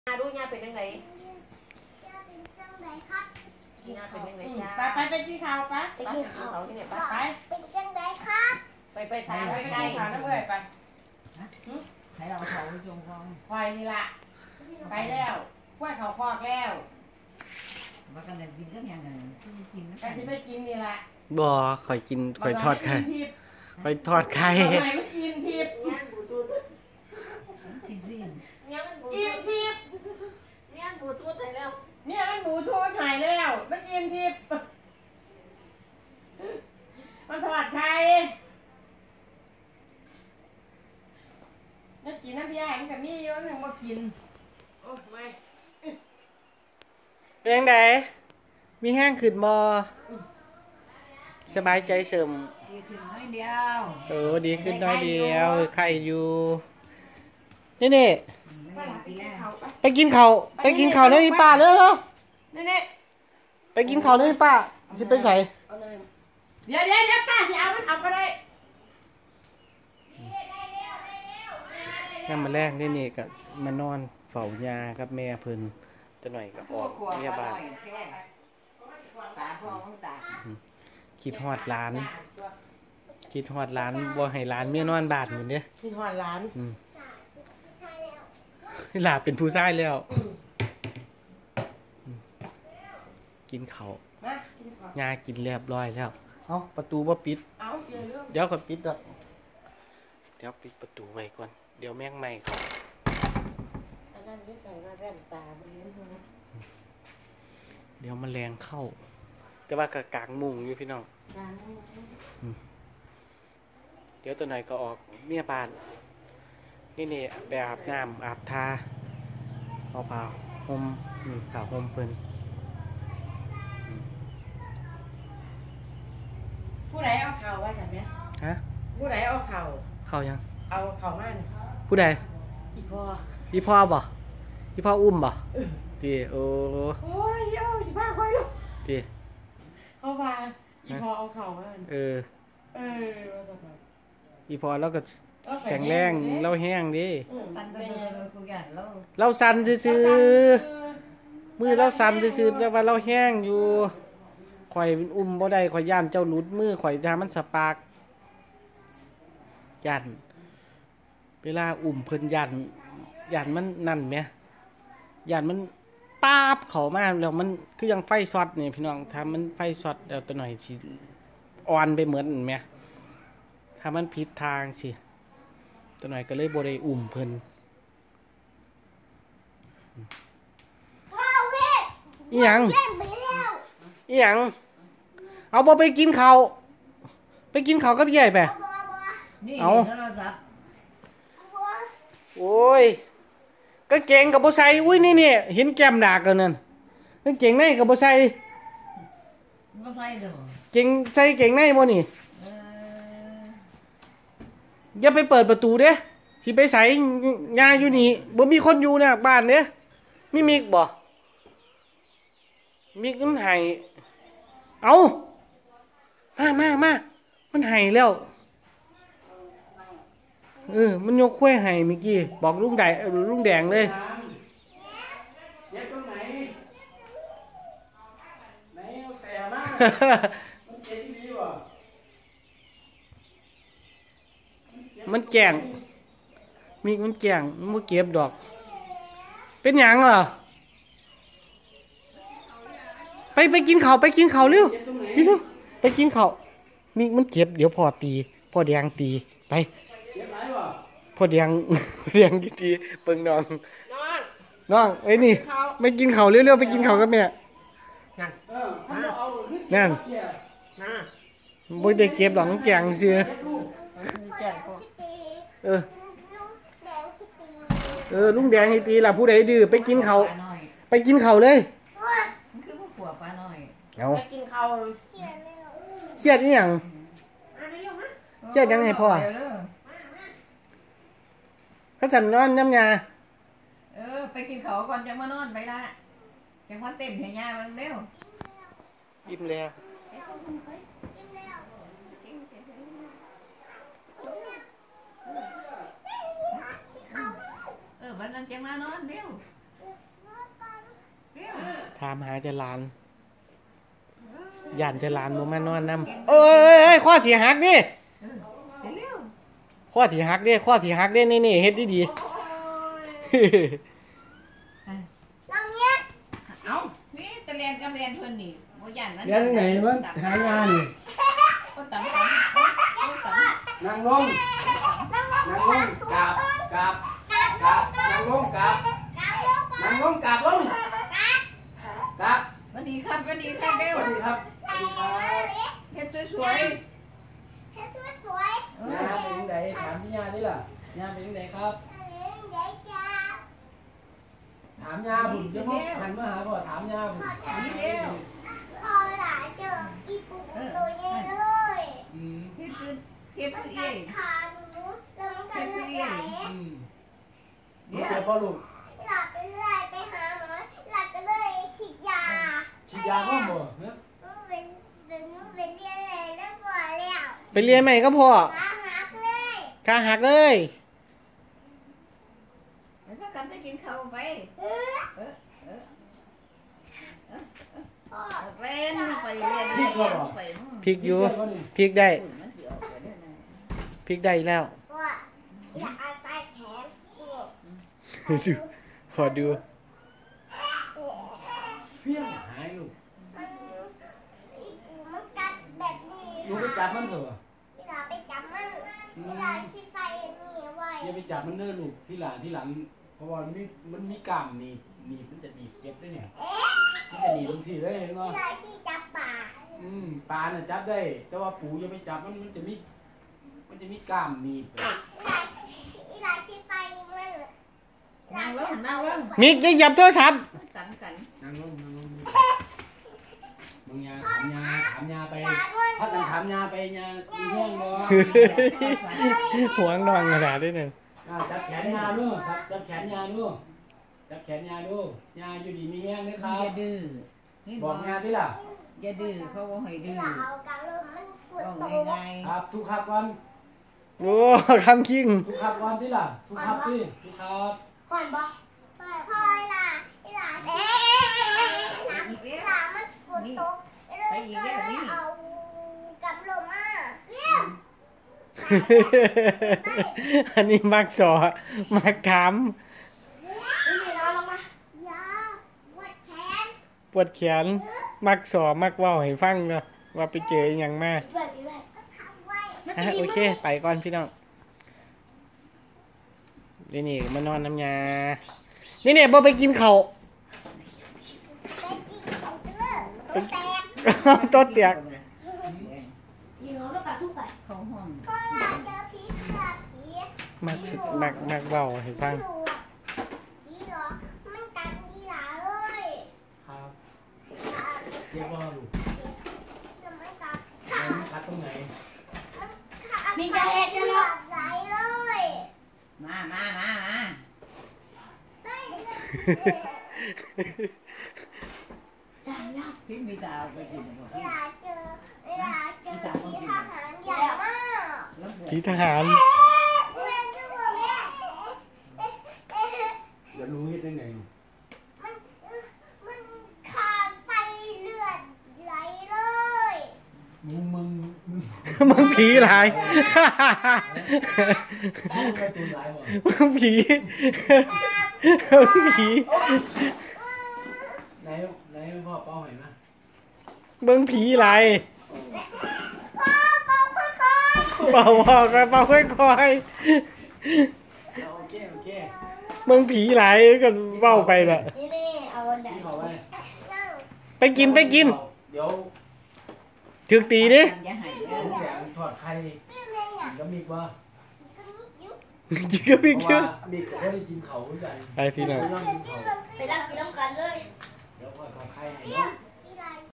ดูย่าเป็นยังไงย่าเป็นจังไดครับย่าเป็นยังไงจ้าไปกินข้าวปะไปกินข้าวที่ไหนไปเป็นจังไดครับไปทานไปกินข้าวนะเพื่อนไปใครเราเขาจงฟังควายนี่ละไปแล้วกล้วยเขาคอกแล้วว่ากันกินก็ยังไงกินไปที่ไปกินนี่ละบ่คอยกินคอยทอดไข่คอยทอดไข่ทำไมมันอิ่มทิพย์ย่างบูทูธกินซิอิ่มทิพย์ย่างบูทูธไทยแล้วเนี่ยมันหมูทั่วไทยแล้วมันอิ่มทิพย์มันทอดไข่น้ำกินน้ำยามันกับมีเยอะหนึ่งมากินโอ้ไม่เป็นยังไงมีแห้งขึ้นบ่สบายใจเสริมดีขึ้นน้อยเดียวดีขึ้นน้อยเดียวไข่อยู่นี่ไปกินข้าวเลยพี่ป้าเร็วนี่ไปกินข้าวเลยพี่ป้าจะไปใส่เดี๋ยวป้าจะเอามันเอาไปได้น้ำมาแรกนี่ก็มานอนเฝ้ายากับแม่เพิ่นจะหน่อยกับออกพยาบาลคิดฮอดร้านบ่ให้ร้านเมียนอนบาดเหมือนเด้คิดฮอดร้านหลาเป็นผู้ชายแล้วกินข้าวยากินเรียบร้อยแล้วเอ้าประตูบ่ปิดเดี๋ยวก่อนปิดดอกเดี๋ยวปิดประตูไว้ก่อนเดี๋ยวแม่งใหม่เขาเดี๋ยวแมลงเข้าแต่ว่ากลางมุงอยู่พี่น้องเดี๋ยวตัวไหนก็ออกเมียบานนี่ไปอาบน้ำอาบทาเอาเปล่าห่มเปล่าห่มเพิ่นผู้ใดเอาเข่าไว้จังเนี้ยฮะผู้ใดเอาเข่ายังเอาเข่ามาผู้ใดอีพ่อบ่อีพ่ออุ้มบ่ดีโอ้ยจะบ้าค่อยลูกดีเข้ามาอีพ่อเอาเข่ามาอีพ่อแล้วก็แข็งแรงเราแห้งดิเราสั่นซื่อมือเราสั่นซื่อแต่ว่าเราแห้งอยู่ข่อยอุ้มบ่ได้ข่อยย่านเจ้าหลุดมือข่อยทามันสปาร์กย่านเวลาอุ้มเพิ่นย่านมันนั่นไหมย่านมันป้าบเข้ามาแล้วมันคือยังไฟช็อตนี่พี่น้องถ้ามันไฟช็อตแล้วตัวหน่อยสิอ่อนไปเหมือนไหมถ้ามันผิดทางสิตัวหน่อยก็เลยบ่ได้อุ้มเพิ่นอีหยังเอาบ่ไปกินข้าวกับใหญ่ไปเอาโอ้ยก็เก่งกับบ่ใส่อุ้ยนี่เห็นแก้มดากกันนั่นก็เก่งในกับบ่ใส่เก่งใส่เก่งในบ่นี่อย่าไปเปิดประตูเด้สิไปใส่ยาอยู่นี่บ่มีคนอยู่เนี่ยบ้านเด้มีกบ่มีมันให้เอามามันให้แล้วมันยกขั้วให้เมื่อกี้บอกลุงแดงเลยเย็บตรงไหนเอาแสบมากมันเจ็บดีวะมันแก่งมีมันแก่งมันเก็บดอกเป็นหยังเหรอไปกินข้าวเร็วไปกินข้าวมีมันเก็บเดี๋ยวพ่อแดงตีไปพอเดียงทีเปิงน้องไอ้นี่ไม่กินข้าวเร็วๆไปกินข้าวกับแม่นั่นบ่ได้เก็บหรอกแกงเสือลุงแดงให้ตีล่ะผู้ใดดื้อไปกินข้าวเลยคือผู้ผัวปลาหน่อยเอาไปกินข้าวเครียดนี่หยังเครียดยังไงพ่อเขาฉันนอนน้ำยาไปกินเขาก่อนจะมานอนไปละจะมาเต็มเหี่ยยาเร็วอิ่มแล้ววันนั้นจะมานอนเร็วถามหาจะหลานย่านจะหลานบ่มานอนนำเอ้ยข้อที่หักนี่เร็วข้อที่หักเด้ข้อที่หักเด้นี่ๆเฮ็ดดีโอ้ยน้องเนี้ยเอ้านี่ตะเรียนกับเรียนเพิ่นนี่บ่ย่านนั้นเดี๋ยวไหนมันหางานนี่ก็ตำกันก็ตำนั่งลงนั่งลงกราบกราบกราบนั่งลงกราบนั่งลงกราบลงกราบสวัสดีครับสวัสดีครับเร็สววัสดีครับเฮ็ดสวยเฮ้สวยๆเอย่าอเป็นยังไงถามพี่ย่าดิล่ะย่าเป็นยังไงครับๆเดี๋ยวจ้าถามย่าผมเดี๋ยวพ่อหันมาหาพ่อถามย่าผมนี่เร็วพอหลานเจออีปูตัวใหญ่เลยอืมเฮ็ดคือเฮ็ดมันคือกัเอ้ดยขาหนูแล้วมันก็เลือดไหลอืมเดี๋ยวเจอพ่อลูกหลับไปเรื่อยไปหาหมอหลับไปเลยฉีดยาฉีดยาพ่อบ่เนอะหนูเป็นเรียนเลยแล้วพอแล้วไปเรียนใหม่ก็พอขาหักเลยขาหักเลยไปพากันไปกินข้าวไปเออเออเออพ่อเล่นไปเรียนไปพริกอยู่พ่อนี่พริกได้มันสิออกไปได้ไงพริกได้แล้วพ่ออยากเอาใต้แขนกูดูขอดูเพี้ยงหายลูกมันอีปูมันกัดแบบนี้ลูกไปจับมันเถอะพี่ลาไปจับมันพี่ลาชี้ไฟนี่ไว้อย่าไปจับมันเน้อลูกที่หลังเพราะว่ามันมีกล้ามหนีบมันจะหนีบเจ็บด้วยเนี่ยเอ๊ะมันจะหนีบตรงที่เลยเห็นป่ะพี่ลาชี้จับป่าปลาเนี่ยจับได้ แต่ว่าปูอย่าไปจับมันจะมีกล้ามหนีบพี่ลาชี้ไฟมันนั่งลงนั่งลงมิกอย่าหยับโทรศัพท์ตันกันนั่งลงมึงยาถามยาไปลาด้วยพักกันถามยาไปยาอีแห้งบ่หวงนอนขนาดนี้เนี่ยจับแขนยาดูจับแขนยาดูจับแขนยาดูยาอยู่ดีมีแห้งนะคอรับย่าดื้อนี่บอกยาที่ล่ะอย่าดื้อเขาบอกให้พี่ดื้อลาเอากระเริ่มมันฝนบอกตไงกครับทุกครับก่อนโอ้คำคิงทุกครับก่อนที่ล่ะทุกครับที่ทุกครับก่อนบอกพ่อล่ะพี่ลาเอ๊ะพี่ลามันฝนตกเลยก็เลยเอากำลมมาเรียบอันนี้มักสอมักขามนี่นอนลงมาอย่าวัดแขนปวดแขน มักสอมักเว้าให้ฟังเนาะว่าไปเจออหย่างมาแบบนี้เลยก็ทำไว้อ่ะโอเค ไปก่อนพี่น้องนี่มานอนน้ำยานี่บ่ไปกินข้าวไปกินของเตอร์ตัวแตกต้นเตียกยิงเขาก็ปัดทุกไปเขาห้องพ่อเจอผีเสือผีมักเว้าให้ฟังผีเหรอมันกัดมีหลาเลยครับเรียกว่าลูกแล้วมันกัดมันคัดตรงไหนมีกระเห็ดจะหลอกไหลเลยมาได้เลยได้แล้วพี่มีตาไปกินบ่เวลาเจอผีทหารใหญ่มากแล้วผีทหารแม่ช่วยแม่เดี๋ยวรู้เฮ็ดได้ไงมันขาดไฟเลือดไหลเลยมึงมึงผีหลายเอาไปตุนหลายบ่มึงผีมึงผีไหนพ่อเป้าเห็นไหมมึงผีหลายพ่อค่อยเป่าบอกกันเป่าค่อยโอเคๆมึงผีหลายก็เว้าไปละๆนี่เอาอันไหนพี่ขอไว้ไปกินเดี๋ยวถึกตีดิอย่าให้ผมแกงทอดไข่พี่แม่อยากก็มีว่ากินนิดยุบกินก็ไม่เพราะกินว่ามีก็ได้กินเขาเหมือนกันไปพี่น้องกินเขาไปนั่งกินน้ำกันเลยเดี๋ยวทอดไข่ให้เปรี้ยวเ